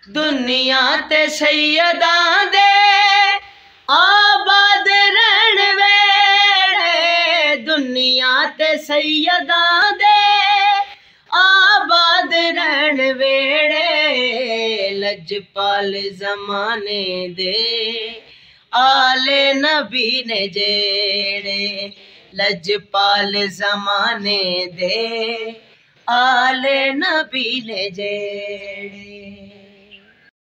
दुनिया ते सैयदा दे आबाद रहन वेड़े, दुनिया ते सैयदा दे आबाद रहन वेड़े, लजपाल ज़माने दे आले नबी ने जेड़े, लजपाल ज़माने दे आले नबी ने जेड़े।